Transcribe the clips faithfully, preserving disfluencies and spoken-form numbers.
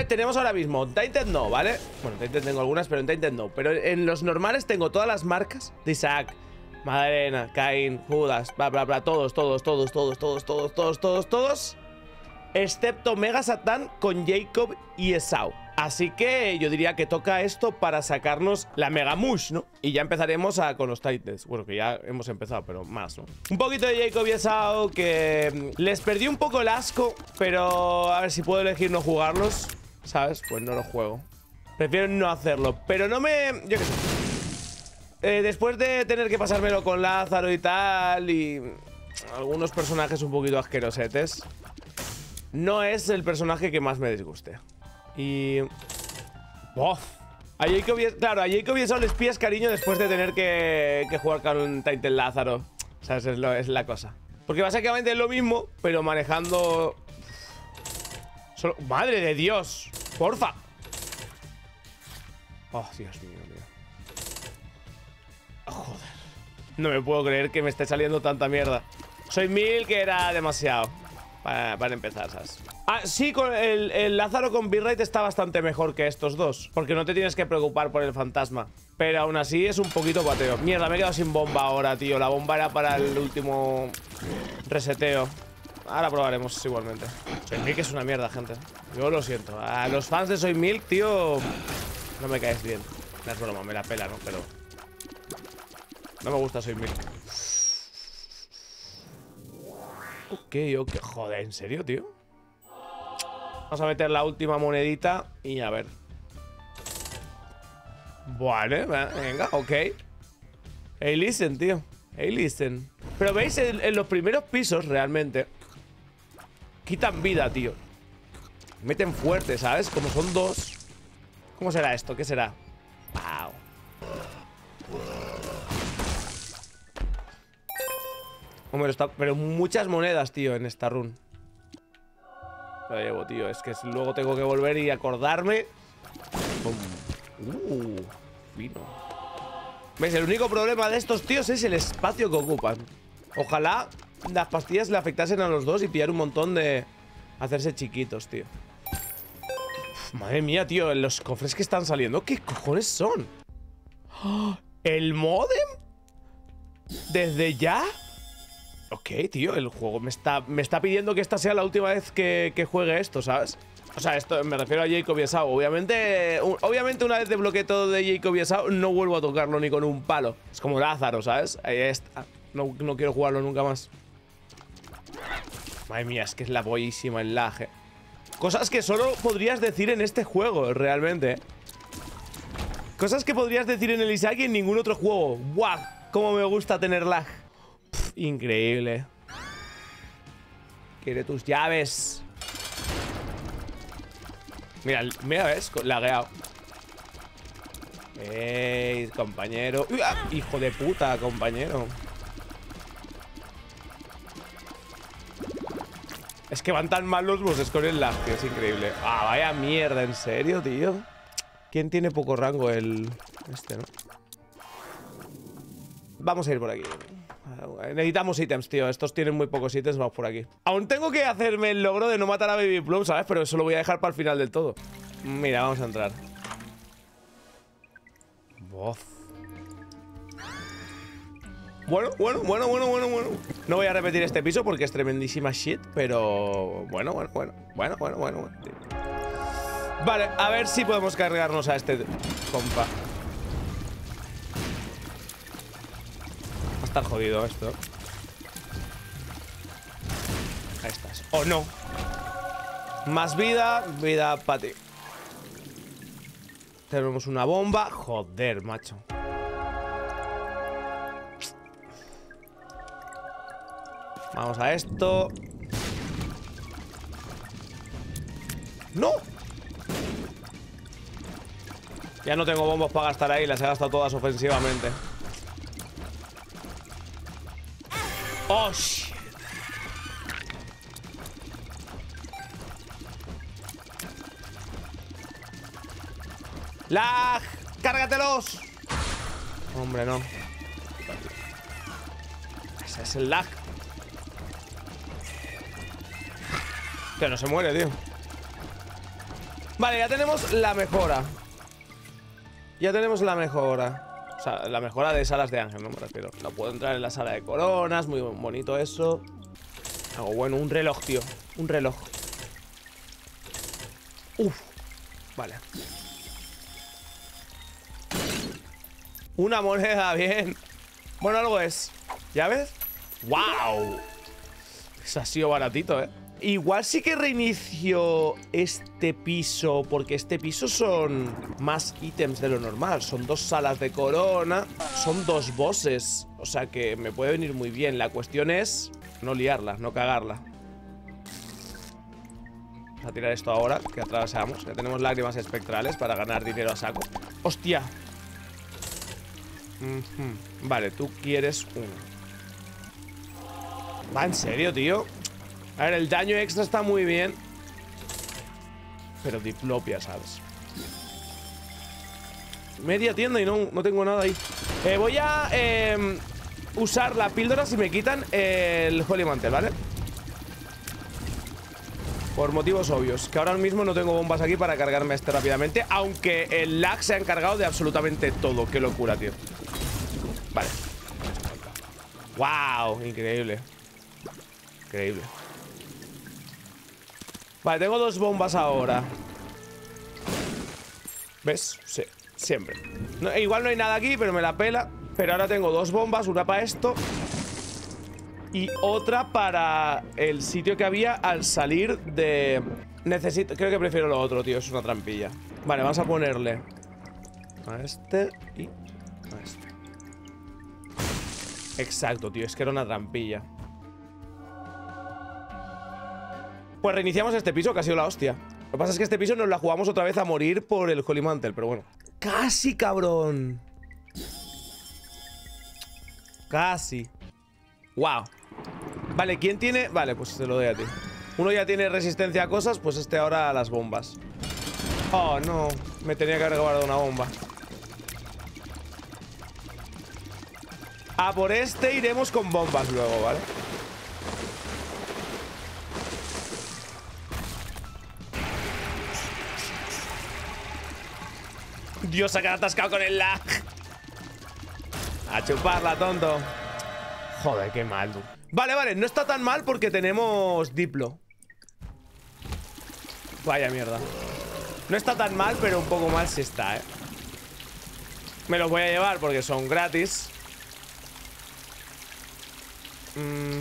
Vale, tenemos ahora mismo Tainted no, ¿vale? Bueno, Tainted tengo algunas, pero en Tainted no. Pero en los normales tengo todas las marcas de Isaac, Madalena, Caín, Judas, bla, bla, bla. Todos, todos, todos, todos, todos, todos, todos, todos, todos. Excepto Mega Satán con Jacob y Esau. Así que yo diría que toca esto para sacarnos la Mega Mush, ¿no? Y ya empezaremos a, con los Titans. Bueno, que ya hemos empezado, pero más, ¿no? Un poquito de Jacob y Esau, que les perdí un poco el asco, pero a ver si puedo elegir no jugarlos, ¿sabes? Pues no lo juego. Prefiero no hacerlo, pero no me... Yo qué sé. Eh, después de tener que pasármelo con Lázaro y tal, y algunos personajes un poquito asquerosetes, no es el personaje que más me disguste. Y... ¡Uf! A Jacob y... Claro, a Jacob y Esau les pillas cariño después de tener que, que jugar con un Titan Lázaro. ¿Sabes? Es, lo, es la cosa. Porque básicamente es lo mismo, pero manejando... Solo... ¡Madre de Dios! ¡Porfa! ¡Oh, Dios mío, tío! Oh, joder. No me puedo creer que me esté saliendo tanta mierda. Soy mil, que era demasiado. Para, para empezar, ¿sabes? Ah, sí, con el, el Lázaro con Bitrate está bastante mejor que estos dos, porque no te tienes que preocupar por el fantasma. Pero aún así es un poquito pateo. Mierda, me he quedado sin bomba ahora, tío. La bomba era para el último reseteo. Ahora probaremos igualmente. Soy Milk es una mierda, gente. Yo lo siento. A los fans de Soy Milk, tío, no me caes bien. No es broma, me la pela, ¿no? Pero no me gusta Soy Milk. Ok, ok. Joder, ¿en serio, tío? Vamos a meter la última monedita y a ver. Vale, venga, ok. Hey, listen, tío. Hey, listen. Pero veis, en, en los primeros pisos, realmente, quitan vida, tío. Meten fuerte, ¿sabes? Como son dos. ¿Cómo será esto? ¿Qué será? Wow. Hombre, está... Pero muchas monedas, tío, en esta run. Lo llevo, tío. Es que luego tengo que volver y acordarme. Uh, fino. ¿Ves? El único problema de estos tíos es el espacio que ocupan. Ojalá las pastillas le afectasen a los dos y pillar un montón de... Hacerse chiquitos, tío. Uf, madre mía, tío. Los cofres que están saliendo, ¿qué cojones son? ¡Oh! ¿El modem? ¿Desde ya? Ok, tío, el juego me está, me está pidiendo que esta sea la última vez que, que juegue esto, ¿sabes? O sea, esto me refiero a Jacob y Esau. Obviamente, un, obviamente una vez desbloqueé todo de Jacob y Esau, no vuelvo a tocarlo ni con un palo. Es como Lázaro, ¿sabes? Ahí está. No, no quiero jugarlo nunca más. Madre mía, es que es la boísima el lag, eh. Cosas que solo podrías decir en este juego, realmente. Cosas que podrías decir en el Isaac y en ningún otro juego. ¡Guau! Cómo me gusta tener lag. Pff, increíble. Quiere tus llaves. Mira, mira, ves, lagueado. ¡Ey, compañero! ¡Uah! ¡Hijo de puta, compañero! Es que van tan mal los bosses con el lag, tío, es increíble. Ah, vaya mierda, ¿en serio, tío? ¿Quién tiene poco rango? El... Este, ¿no? Vamos a ir por aquí. Necesitamos ítems, tío. Estos tienen muy pocos ítems, vamos por aquí. Aún tengo que hacerme el logro de no matar a Baby Plum, ¿sabes? Pero eso lo voy a dejar para el final del todo. Mira, vamos a entrar. Bof. Bueno, bueno, bueno, bueno, bueno, bueno. No voy a repetir este piso porque es tremendísima shit, pero... Bueno, bueno, bueno. Bueno, bueno, bueno, bueno. Vale, a ver si podemos cargarnos a este compa. Va a estar jodido esto. Ahí estás. ¡Oh, no! Más vida, vida para ti. Tenemos una bomba. Joder, macho. Vamos a esto. ¡No! Ya no tengo bombos para gastar ahí. Las he gastado todas ofensivamente. ¡Oh, shit! ¡Lag! ¡Cárgatelos! Hombre, no. Ese es el lag. Que no se muere, tío. Vale, ya tenemos la mejora. Ya tenemos la mejora. O sea, la mejora de salas de ángel, no me refiero. No puedo entrar en la sala de coronas. Muy bonito eso. Algo bueno, un reloj, tío. Un reloj. Uf. Vale. Una moneda, bien. Bueno, algo es. ¿Ya ves? ¡Wow! Eso ha sido baratito, ¿eh? Igual sí que reinicio este piso, porque este piso son más ítems de lo normal. Son dos salas de corona, son dos bosses. O sea que me puede venir muy bien. La cuestión es no liarla, no cagarla. Vamos a tirar esto ahora, que atravesamos. Ya tenemos lágrimas espectrales para ganar dinero a saco. ¡Hostia! Uh-huh. Vale, tú quieres uno. Va, ¿en serio, tío? A ver, el daño extra está muy bien, pero diplopia, ¿sabes? Media tienda y no, no tengo nada ahí. eh, Voy a eh, usar la píldora si me quitan el Holy Mantle, ¿vale? Por motivos obvios. Que ahora mismo no tengo bombas aquí para cargarme este rápidamente. Aunque el lag se ha encargado de absolutamente todo. Qué locura, tío. Vale. Wow, increíble. Increíble. Vale, tengo dos bombas ahora. ¿Ves? Sí, siempre. No, igual no hay nada aquí, pero me la pela. Pero ahora tengo dos bombas, una para esto y otra para el sitio que había al salir de... Necesito... Creo que prefiero lo otro, tío. Es una trampilla. Vale, vamos a ponerle a este y a este. Exacto, tío. Es que era una trampilla. Pues reiniciamos este piso, que ha sido la hostia. Lo que pasa es que este piso nos la jugamos otra vez a morir por el Holy Mantle, pero bueno. ¡Casi, cabrón! Casi. ¡Wow! Vale, ¿quién tiene...? Vale, pues se lo doy a ti. Uno ya tiene resistencia a cosas, pues este ahora a las bombas. Oh, no. Me tenía que haber guardado una bomba. A por este iremos con bombas luego, ¿vale? Dios, se ha quedado atascado con el lag. A chuparla, tonto. Joder, qué mal, tú. Vale, vale, no está tan mal porque tenemos Diplo. Vaya mierda. No está tan mal, pero un poco mal sí está, eh. Me los voy a llevar porque son gratis. mm.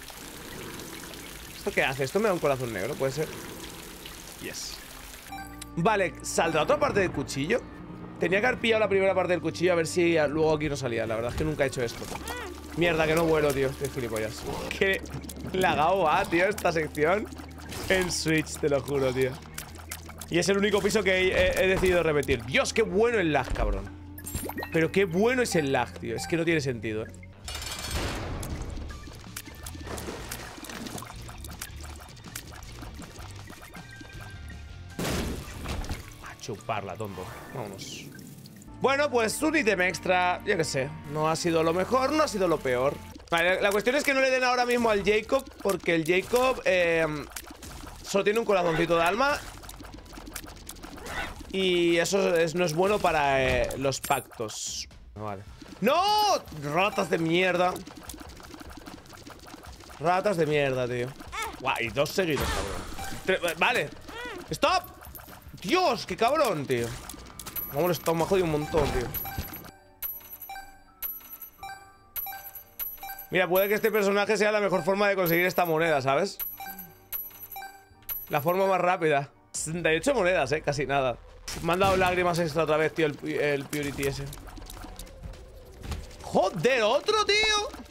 ¿Esto qué hace? Esto me da un corazón negro, ¿puede ser? Yes. Vale, ¿saldrá otra parte del cuchillo? Tenía que haber pillado la primera parte del cuchillo a ver si luego aquí no salía. La verdad es que nunca he hecho esto. Mierda, que no vuelo, tío. Estoy gilipollas. Qué lagado va, tío, esta sección en Switch, te lo juro, tío. Y es el único piso que he, he, he decidido repetir. Dios, qué bueno el lag, cabrón. Pero qué bueno es el lag, tío. Es que no tiene sentido, eh. Chuparla, tonto. Vámonos. Bueno, pues un ítem extra. Yo qué sé. No ha sido lo mejor, no ha sido lo peor. Vale, la cuestión es que no le den ahora mismo al Jacob, porque el Jacob eh, solo tiene un corazoncito de alma. Y eso es, no es bueno para eh, los pactos. Vale. ¡No! Ratas de mierda. Ratas de mierda, tío. Guau, y dos seguidos, cabrón. Tre- vale. ¡Stop! Dios, qué cabrón, tío. Vamos, esto me ha jodido un montón, tío. Mira, puede que este personaje sea la mejor forma de conseguir esta moneda, ¿sabes? La forma más rápida. sesenta y ocho monedas, eh, casi nada. Me han dado lágrimas extra otra vez, tío, el, el Purity ese. ¡Joder, otro, tío!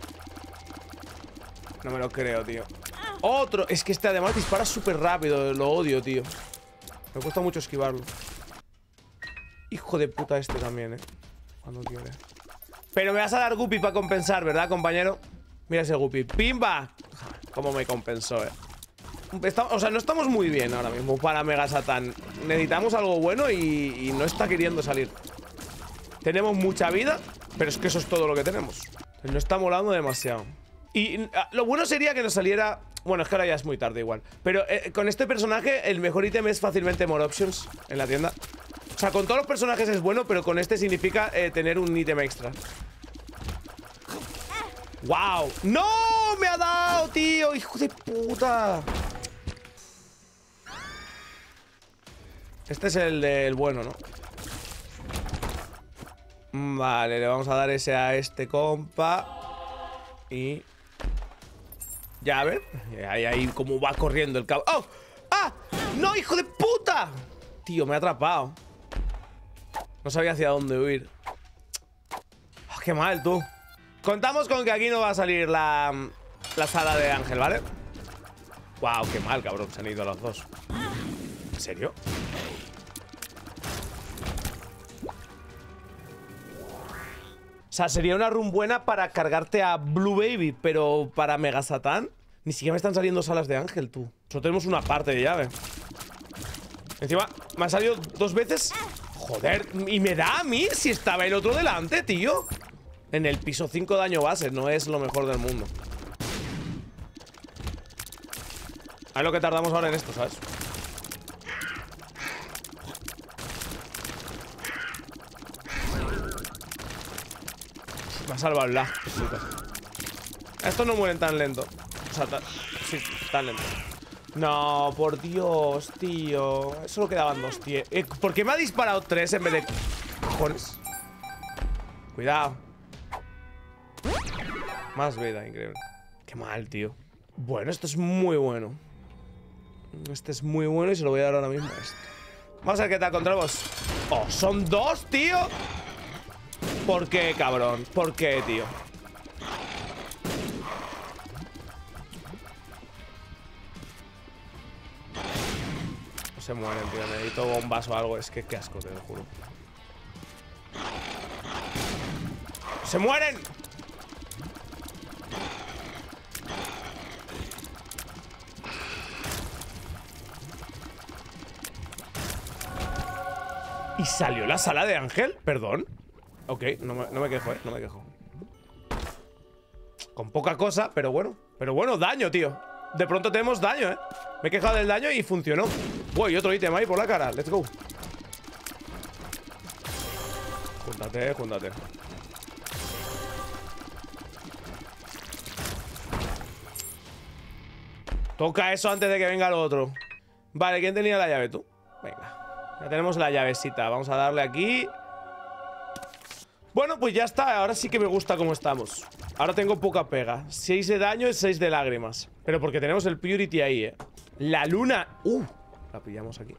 No me lo creo, tío. Otro. Es que este además dispara súper rápido. Lo odio, tío. Me cuesta mucho esquivarlo. Hijo de puta este también, eh. Cuando quiere. Pero me vas a dar Guppy para compensar, ¿verdad, compañero? Mira ese Guppy. ¡Pimba! Cómo me compensó, eh. Está, o sea, no estamos muy bien ahora mismo para Mega Satan. Necesitamos algo bueno y, y no está queriendo salir. Tenemos mucha vida, pero es que eso es todo lo que tenemos. No está molando demasiado. Y uh, lo bueno sería que nos saliera Bueno, es que ahora ya es muy tarde igual. Pero eh, con este personaje el mejor ítem es fácilmente more options en la tienda. O sea, con todos los personajes es bueno, pero con este significa eh, tener un ítem extra. ¡Wow! ¡No! ¡Me ha dado, tío! ¡Hijo de puta! Este es el del bueno, ¿no? Vale, le vamos a dar ese a este compa. Y... ya, ves. Ahí, ahí, cómo va corriendo el cabo. ¡Oh! ¡Ah! ¡No, hijo de puta! Tío, me ha atrapado. No sabía hacia dónde huir. Oh, qué mal, tú. Contamos con que aquí no va a salir la, la sala de Ángel, ¿vale? Wow, qué mal, cabrón. Se han ido los dos. ¿En serio? O sea, sería una run buena para cargarte a Blue Baby, pero para Mega Satán ni siquiera me están saliendo salas de Ángel, tú. Solo tenemos una parte de llave. Encima, me ha salido dos veces. Joder, y me da a mí si estaba el otro delante, tío. En el piso cinco daño base, no es lo mejor del mundo. A ver lo que tardamos ahora en esto, ¿sabes? Me ha salvado el lag. Estos no mueren tan lento. O sea, tan, sí, tan lento. No, por Dios, tío. Solo quedaban dos, tío. Eh, ¿Por qué me ha disparado tres en vez de... cojones? Cuidado. Más vida, increíble. Qué mal, tío. Bueno, esto es muy bueno. Este es muy bueno y se lo voy a dar ahora mismo a este. Vamos a ver qué tal contra vos. Oh, son dos, tío. ¿Por qué, cabrón? ¿Por qué, tío? No se mueren, tío. Necesito bombas o algo. Es que qué asco, te lo juro. ¡Se mueren! ¿Y salió la sala de Ángel? Perdón. Ok, no me, no me quejo, eh, no me quejo. Con poca cosa, pero bueno. Pero bueno, daño, tío. De pronto tenemos daño, eh. Me he quejado del daño y funcionó. Uy, otro ítem ahí por la cara, let's go. Júntate, júntate. Toca eso antes de que venga el otro. Vale, ¿quién tenía la llave? Tú. Venga. Ya tenemos la llavecita. Vamos a darle aquí. Bueno, pues ya está. Ahora sí que me gusta cómo estamos. Ahora tengo poca pega. seis de daño y seis de lágrimas. Pero porque tenemos el Purity ahí, eh. La luna. Uh, la pillamos aquí.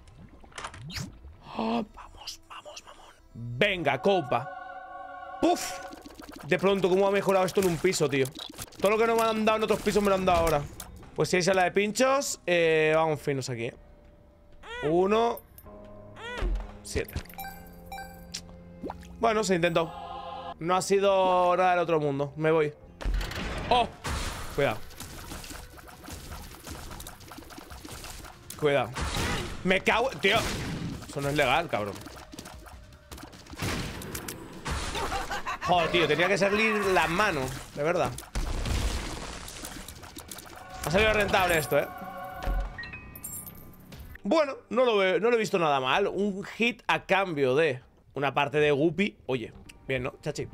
Oh, vamos, vamos, mamón. Venga, copa. Puf. De pronto, cómo ha mejorado esto en un piso, tío. Todo lo que no me han dado en otros pisos me lo han dado ahora. Pues si hay sala de pinchos, eh, vamos finos aquí, eh. Uno. Siete. Bueno, se intentó. No ha sido nada del otro mundo. Me voy. ¡Oh! Cuidado. Cuidado. Me cago... Tío. Eso no es legal, cabrón. Joder, tío. Tenía que salir las manos. De verdad. Ha salido rentable esto, ¿eh? Bueno, no lo, veo, no lo he visto nada mal. Un hit a cambio de una parte de Guppy. Oye, bien, ¿no, chachi?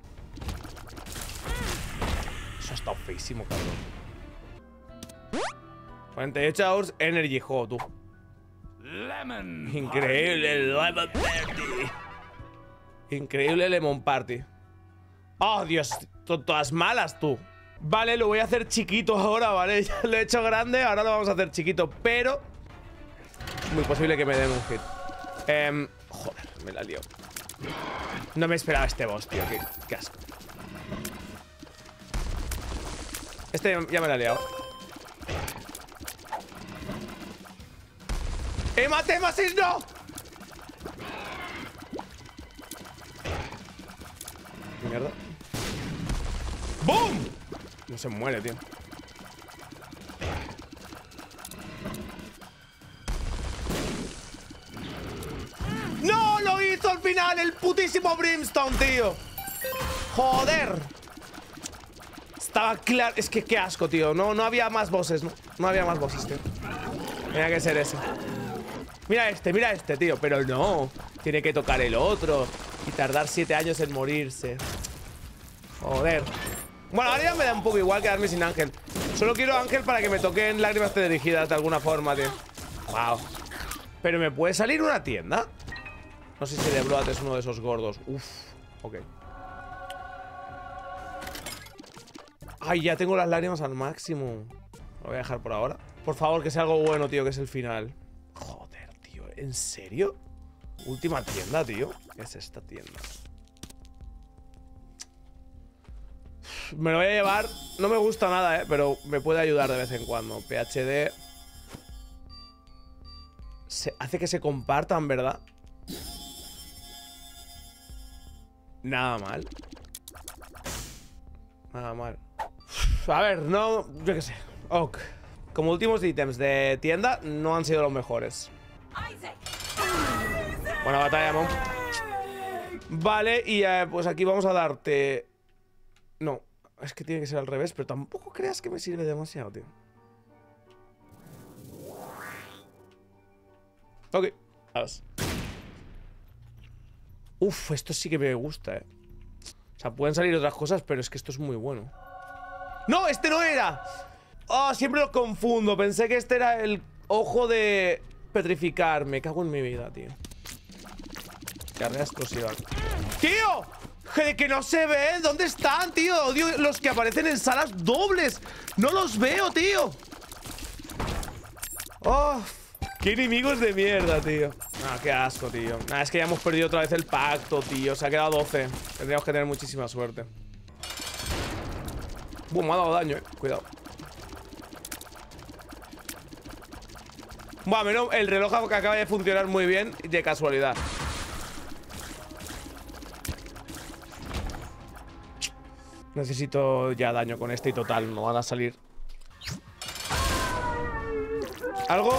Eso ha estado feísimo, cabrón. cuarenta y ocho hours energy, juego, tú. Lemon Increíble el Lemon Party. Increíble Lemon Party. Oh, Dios, todas malas, tú. Vale, lo voy a hacer chiquito ahora, ¿vale? Ya lo he hecho grande, ahora lo vamos a hacer chiquito. Pero es muy posible que me den un hit. eh, Joder, me la lío. No me esperaba este boss, tío. Qué, qué asco. Este ya me la he liado. ¡Eh, mate, masis, no! Mierda. ¡Boom! No se muere, tío. ¡No! ¡Lo hizo al final! ¡El putísimo Brimstone, tío! ¡Joder! Estaba claro. Es que qué asco, tío. No, no había más bosses, ¿no? No había más bosses, tío. Tenía que ser ese. Mira este, mira este, tío. Pero no. Tiene que tocar el otro. Y tardar siete años en morirse. Joder. Bueno, ahora ya me da un poco igual quedarme sin Ángel. Solo quiero Ángel para que me toquen lágrimas dirigidas de alguna forma, tío. Wow. Pero ¿me puede salir una tienda? No sé si de Blood es uno de esos gordos. Uf. Ok. Ay, ya tengo las lágrimas al máximo. Lo voy a dejar por ahora. Por favor, que sea algo bueno, tío, que es el final. Joder, tío. ¿En serio? Última tienda, tío. ¿Qué es esta tienda? Me lo voy a llevar. No me gusta nada, eh, pero me puede ayudar de vez en cuando. P H D se hace que se compartan, ¿verdad? Nada mal. Nada mal. A ver, no... Yo qué sé. Ok. Como últimos ítems de tienda, no han sido los mejores. Buena batalla, Mon. Vale, y eh, pues aquí vamos a darte... No, es que tiene que ser al revés, pero tampoco creas que me sirve demasiado, tío. Ok. Vamos. Uf, esto sí que me gusta, eh. O sea, pueden salir otras cosas, pero es que esto es muy bueno. ¡No! ¡Este no era! Oh, siempre lo confundo. Pensé que este era el ojo de petrificar. Me cago en mi vida, tío. Carrera explosiva. ¡Tío! ¡De que no se ven! ¿Dónde están, tío? Odio los que aparecen en salas dobles. ¡No los veo, tío! ¡Oh! ¡Qué enemigos de mierda, tío! Ah, qué asco, tío. Ah, es que ya hemos perdido otra vez el pacto, tío. Se ha quedado doce. Tendríamos que tener muchísima suerte. Buah, me ha dado daño, eh. Cuidado. Buah, menos el reloj que acaba de funcionar muy bien de casualidad. Necesito ya daño con este y total, no van a salir. ¿Algo?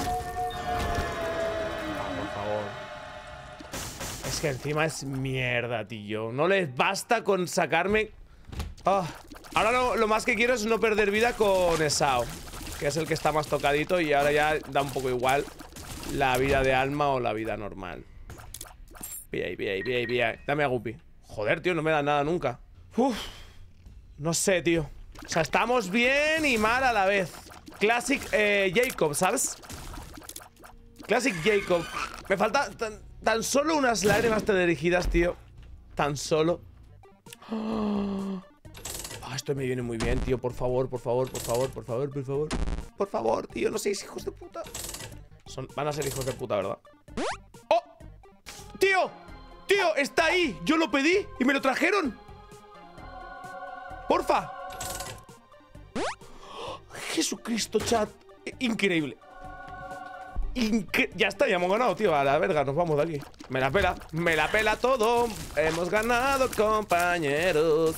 Ah, por favor. Es que encima es mierda, tío. No les basta con sacarme... Oh. Ahora lo, lo más que quiero es no perder vida con Esao, que es el que está más tocadito. Y ahora ya da un poco igual la vida de alma o la vida normal. Pilla ahí, pilla ahí, pilla ahí, pilla ahí. Dame a Guppy. Joder, tío, no me da nada nunca. Uf. No sé, tío. O sea, estamos bien y mal a la vez. Classic eh, Jacob, ¿sabes? Classic Jacob. Me falta tan, tan solo unas lágrimas dirigidas, tío. Tan solo. Oh. Oh, esto me viene muy bien, tío. Por favor, por favor, por favor, por favor, por favor. Por favor, tío. No seáis hijos de puta. Son, van a ser hijos de puta, ¿verdad? ¡Oh! ¡Tío! ¡Tío! ¡Está ahí! Yo lo pedí y me lo trajeron. ¡Porfa! Jesucristo, chat. Increíble. Incre ya está, ya hemos ganado, tío. A la verga, nos vamos de aquí. Me la pela, me la pela todo. Hemos ganado, compañeros.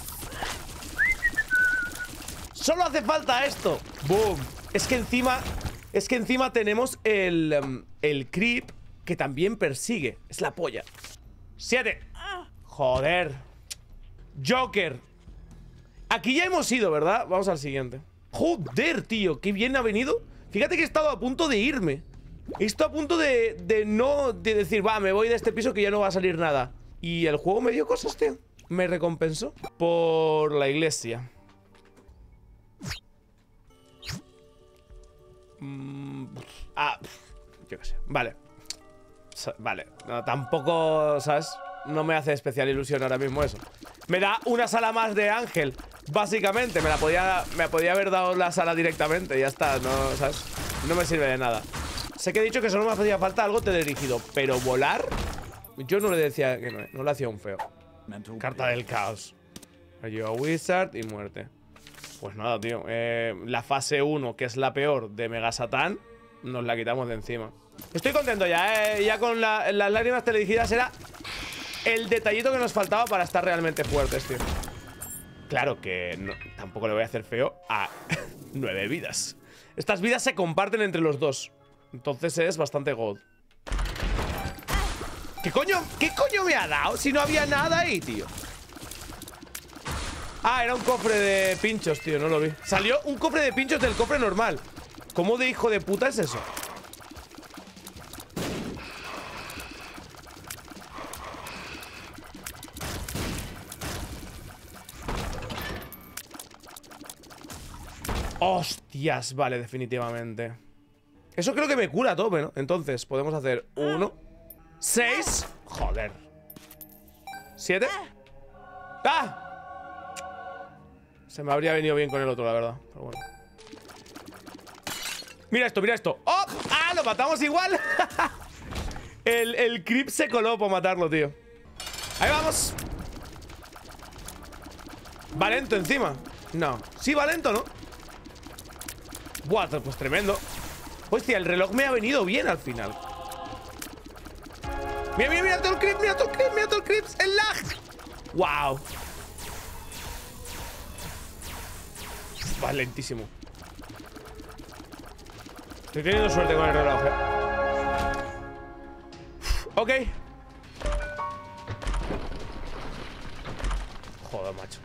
Solo hace falta esto. ¡Boom! Es que encima... Es que encima tenemos el... Um, el creep que también persigue. Es la polla. Siete. Joder. Joker. Aquí ya hemos ido, ¿verdad? Vamos al siguiente. Joder, tío. Qué bien ha venido. Fíjate que he estado a punto de irme. He estado a punto de, de no... De decir, va, me voy de este piso que ya no va a salir nada. Y el juego me dio cosas, tío. Me recompensó por la iglesia. Mm, ah, yo qué sé. Vale. Vale. No, tampoco, ¿sabes? No me hace especial ilusión ahora mismo eso. Me da una sala más de Ángel. Básicamente, me la podía... Me podía haber dado la sala directamente. Ya está, no, ¿sabes? No me sirve de nada. Sé que he dicho que solo me hacía falta algo teledirigido, pero volar... Yo no le decía que no, no le hacía un feo. Carta del caos. Ayuda a Wizard y muerte. Pues nada, tío. Eh, la fase uno, que es la peor de Mega Satán, nos la quitamos de encima. Estoy contento ya, eh. Ya con la, las lágrimas teledirigidas era el detallito que nos faltaba para estar realmente fuertes, tío. Claro que no, tampoco le voy a hacer feo a nueve vidas. Estas vidas se comparten entre los dos. Entonces es bastante god. ¿Qué coño? ¿Qué coño me ha dado si no había nada ahí, tío? Ah, era un cofre de pinchos, tío, no lo vi. Salió un cofre de pinchos del cofre normal. ¿Cómo de hijo de puta es eso? Hostias, vale, definitivamente. Eso creo que me cura a tope, ¿no? Entonces, podemos hacer uno, seis, joder, siete. ¡Ah! Se me habría venido bien con el otro, la verdad. Pero bueno. Mira esto, mira esto. ¡Oh! ¡Ah! ¡Lo matamos igual! el, el creep se coló por matarlo, tío. Ahí vamos. Va lento encima. No. Sí, va lento, ¿no? Buah, pues tremendo. Hostia, el reloj me ha venido bien al final. Mira, mira, mira todo el creep, mira todo el creep, mira todo el creep. El lag. Wow. Va lentísimo. Estoy teniendo suerte con el reloj, eh. Ok. Joder, macho.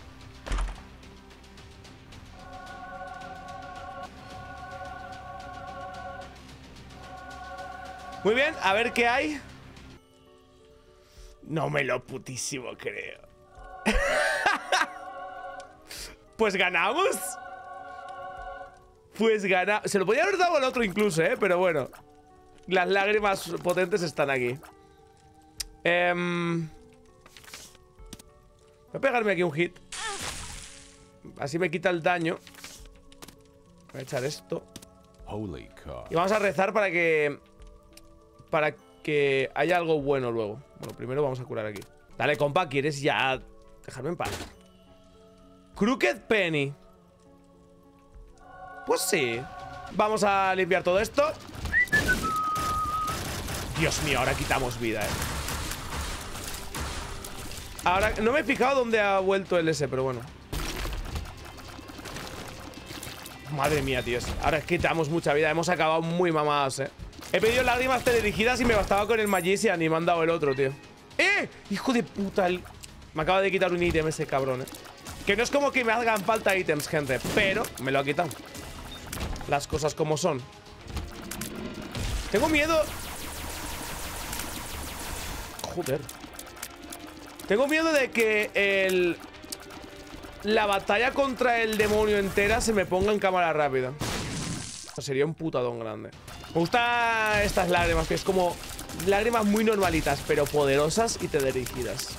Muy bien, a ver qué hay. No me lo putísimo creo. Pues ganamos. Pues ganamos. Se lo podía haber dado al otro incluso, eh. Pero bueno, las lágrimas potentes están aquí. eh, Voy a pegarme aquí un hit. Así me quita el daño. Voy a echar esto. Y vamos a rezar para que Para que haya algo bueno luego. Bueno, primero vamos a curar aquí. Dale, compa, ¿quieres ya dejarme en paz? Crooked Penny. Pues sí. Vamos a limpiar todo esto. Dios mío, ahora quitamos vida, eh. Ahora, no me he fijado dónde ha vuelto el S, pero bueno. Madre mía, tíos. Ahora quitamos mucha vida. Hemos acabado muy mamados, eh. He pedido lágrimas teledirigidas y me bastaba con el Magician y me han dado el otro, tío. ¡Eh! ¡Hijo de puta! El... Me acaba de quitar un ítem ese cabrón, eh. Que no es como que me hagan falta ítems, gente, pero me lo ha quitado. Las cosas como son. Tengo miedo. Joder. Tengo miedo de que el... la batalla contra el demonio entera se me ponga en cámara rápida. Sería un putadón grande. Me gustan estas lágrimas, que es como lágrimas muy normalitas, pero poderosas y teledirigidas.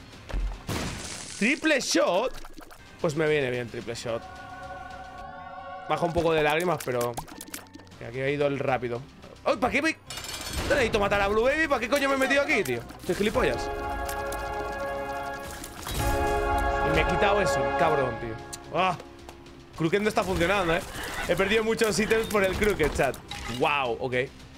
Triple shot. Pues me viene bien triple shot. Baja un poco de lágrimas, pero aquí ha ido el rápido. ¡Ay! ¿Para qué me...? No necesito matar a Blue Baby. ¿Para qué coño me he metido aquí, tío? Estoy gilipollas. Y me he quitado eso, cabrón, tío. ¡Ah! Crooked no está funcionando, eh. He perdido muchos ítems por el Crooked, chat. Wow, ok.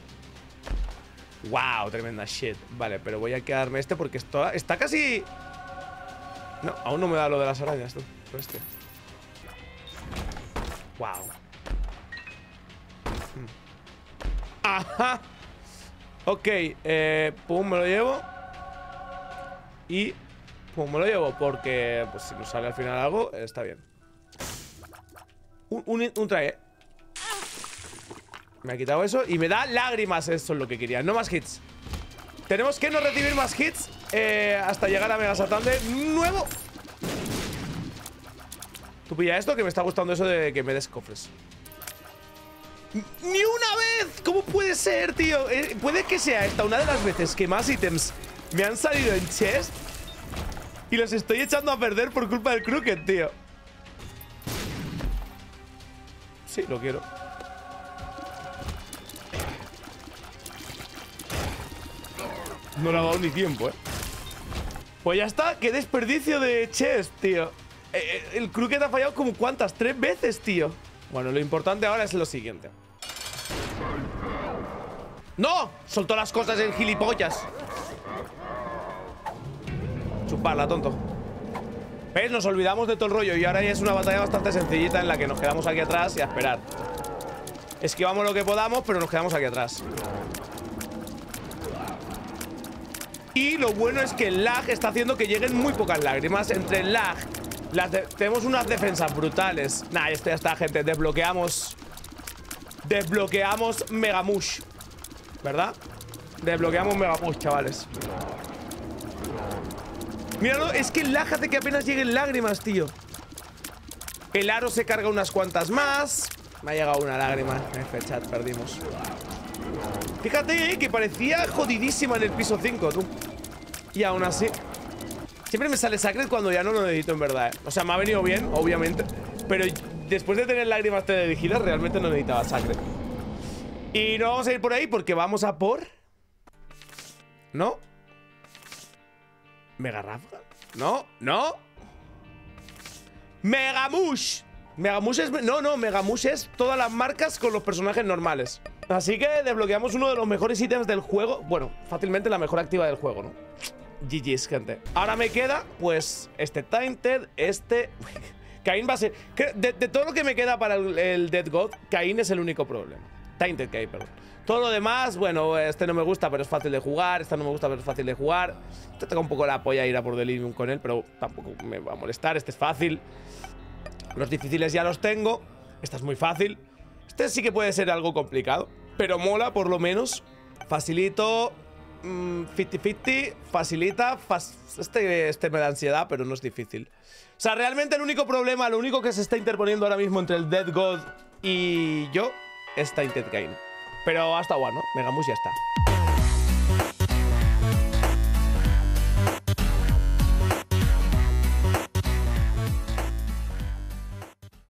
Wow, tremenda shit. Vale, pero voy a quedarme este porque esto está casi... No, aún no me da lo de las arañas, tú. Pero este. Wow. Hmm. Ajá. Ok, eh, pum, me lo llevo. Y pum, me lo llevo porque, pues si nos sale al final algo, está bien. Un, un, un try, eh. Me ha quitado eso y me da lágrimas. Eso es lo que quería, no más hits. Tenemos que no recibir más hits eh, hasta llegar a Mega Satan de nuevo. Tú pilla esto, que me está gustando eso de que me des cofres. ¡Ni una vez! ¿Cómo puede ser, tío? Eh, puede que sea esta una de las veces que más ítems me han salido en chest y los estoy echando a perder por culpa del Crooked, tío. Sí, lo quiero. No le ha dado ni tiempo, eh. Pues ya está, qué desperdicio de chest, tío. eh, El Crooked ha fallado como cuántas, tres veces, tío. Bueno, lo importante ahora es lo siguiente. ¡No! Soltó las cosas en gilipollas. Chuparla, tonto. ¿Ves? Nos olvidamos de todo el rollo y ahora ya es una batalla bastante sencillita en la que nos quedamos aquí atrás y a esperar. Esquivamos lo que podamos, pero nos quedamos aquí atrás. Y lo bueno es que el lag está haciendo que lleguen muy pocas lágrimas. Entre el lag Las de tenemos unas defensas brutales. Nah, esto ya está, gente. Desbloqueamos. Desbloqueamos Megamush, ¿verdad? Desbloqueamos Megamush, chavales. Míralo, es que lájate que apenas lleguen lágrimas, tío. El aro se carga unas cuantas más. Me ha llegado una lágrima. F, chat, perdimos. Fíjate, eh, que parecía jodidísima en el piso cinco, tú. Y aún así siempre me sale Sacred cuando ya no lo necesito, en verdad, eh. O sea, me ha venido bien, obviamente, pero después de tener lágrimas teledirigidas, realmente no necesitaba Sacred. Y no vamos a ir por ahí porque vamos a por... ¿No? ¿Mega Ráfaga? No, no. Megamush. Megamush es... No, no, Megamush es todas las marcas con los personajes normales. Así que desbloqueamos uno de los mejores ítems del juego. Bueno, fácilmente la mejor activa del juego, ¿no? G G's, gente. Ahora me queda, pues, este Tainted, este... Cain va a ser... De, de todo lo que me queda para el, el Dead God, Cain es el único problema. Tainted Cain, perdón. Todo lo demás, bueno, este no me gusta, pero es fácil de jugar. Este no me gusta, pero es fácil de jugar. Este tengo un poco la polla ir a por Delirium con él, pero tampoco me va a molestar. Este es fácil. Los difíciles ya los tengo. Esta es muy fácil. Este sí que puede ser algo complicado, pero mola por lo menos. Facilito. cincuenta cincuenta. Facilita. Fas este, este me da ansiedad, pero no es difícil. O sea, realmente el único problema, lo único que se está interponiendo ahora mismo entre el Dead God y yo es Tainted Cain. Pero hasta bueno, Megamush ya está.